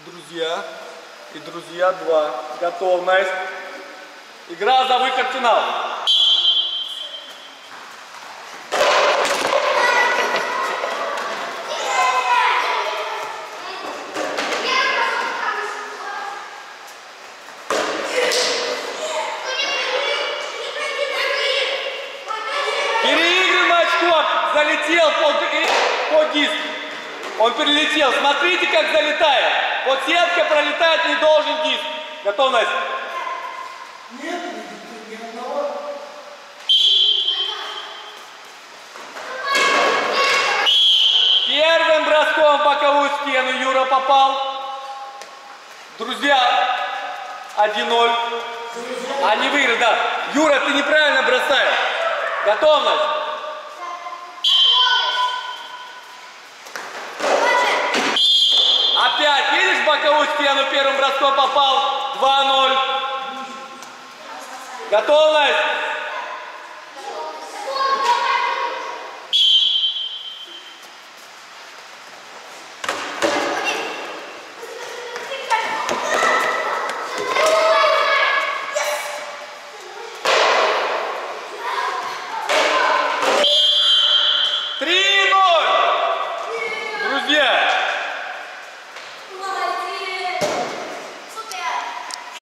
и друзья 2. Готовность. Игра за выход в финал. Переигрываем очком. Залетел под диск. Он перелетел. Смотрите, как залетает. Вот сетка пролетает, не должен диск. Готовность. Нет, ни одного. Первым броском в боковую стену Юра попал. Друзья, 1-0. Они выиграли, да. Юра, ты неправильно бросаешь. Готовность. Опять, видишь, в боковую стену первым броском попал. 2-0. Готовность.